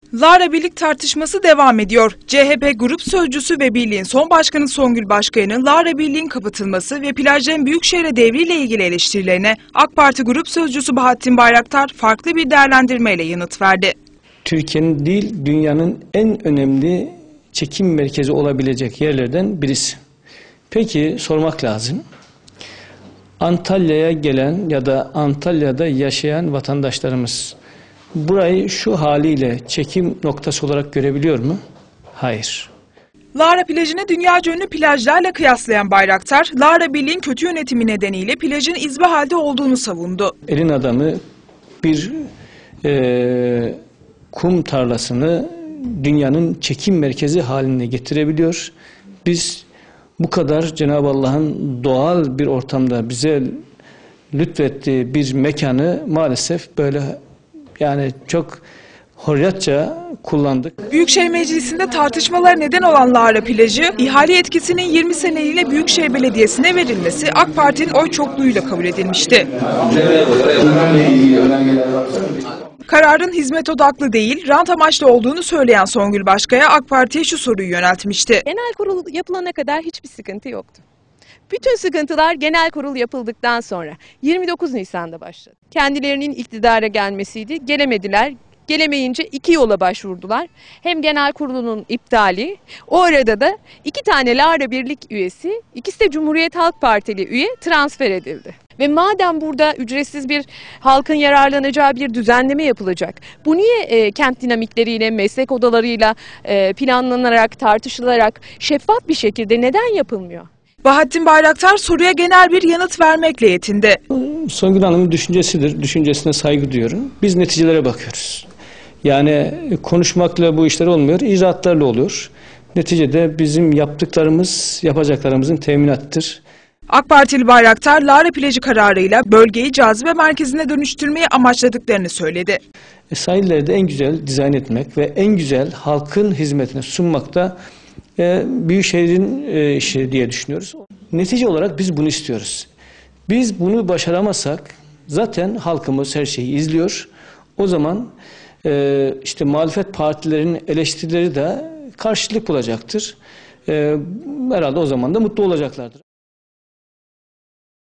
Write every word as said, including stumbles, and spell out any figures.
Lara Birlik tartışması devam ediyor. C H P Grup Sözcüsü ve Birliğin son başkanı Songül Başkaya'nın Lara Birliği'nin kapatılması ve plajların Büyükşehir'e devriyle ilgili eleştirilerine AK Parti Grup Sözcüsü Bahattin Bayraktar farklı bir değerlendirmeyle yanıt verdi. Türkiye'nin değil, dünyanın en önemli çekim merkezi olabilecek yerlerden birisi. Peki sormak lazım. Antalya'ya gelen ya da Antalya'da yaşayan vatandaşlarımız burayı şu haliyle çekim noktası olarak görebiliyor mu? Hayır. Lara plajını dünyaca ünlü plajlarla kıyaslayan Bayraktar, Lara Birliği'nin kötü yönetimi nedeniyle plajın izbe halde olduğunu savundu. Elin adamı bir e, kum tarlasını dünyanın çekim merkezi haline getirebiliyor. Biz bu kadar Cenab-ı Allah'ın doğal bir ortamda bize lütfettiği bir mekanı maalesef böyle yani çok hurriyetçe kullandık. Büyükşehir Meclisi'nde tartışmalara neden olan Lara plajı, ihale yetkisinin yirmi seneliğine Büyükşehir Belediyesi'ne verilmesi AK Parti'nin oy çokluğuyla kabul edilmişti. Kararın hizmet odaklı değil, rant amaçlı olduğunu söyleyen Songül Başkaya AK Parti'ye şu soruyu yöneltmişti. Genel kurul yapılana kadar hiçbir sıkıntı yoktu. Bütün sıkıntılar genel kurul yapıldıktan sonra yirmi dokuz Nisan'da başladı. Kendilerinin iktidara gelmesiydi, gelemediler. Gelemeyince iki yola başvurdular. Hem genel kurulunun iptali, o arada da iki tane Lara Birlik üyesi, ikisi de Cumhuriyet Halk Partili üye transfer edildi. Ve madem burada ücretsiz bir halkın yararlanacağı bir düzenleme yapılacak, bu niye e, kent dinamikleriyle, meslek odalarıyla e, planlanarak, tartışılarak şeffaf bir şekilde neden yapılmıyor? Bahattin Bayraktar soruya genel bir yanıt vermekle yetindi. Songül Hanım'ın düşüncesidir, düşüncesine saygı duyuyorum. Biz neticelere bakıyoruz. Yani konuşmakla bu işler olmuyor, icraatlarla oluyor. Neticede bizim yaptıklarımız, yapacaklarımızın teminatıdır. AK Partili Bayraktar, Lara plajı kararıyla bölgeyi cazibe merkezine dönüştürmeyi amaçladıklarını söyledi. E, sahilleri de en güzel dizayn etmek ve en güzel halkın hizmetine sunmak da e, Büyükşehir'in e, işi diye düşünüyoruz. Netice olarak biz bunu istiyoruz. Biz bunu başaramazsak zaten halkımız her şeyi izliyor. O zaman e, işte muhalefet partilerinin eleştirileri de karşılık bulacaktır. E, herhalde o zaman da mutlu olacaklardır.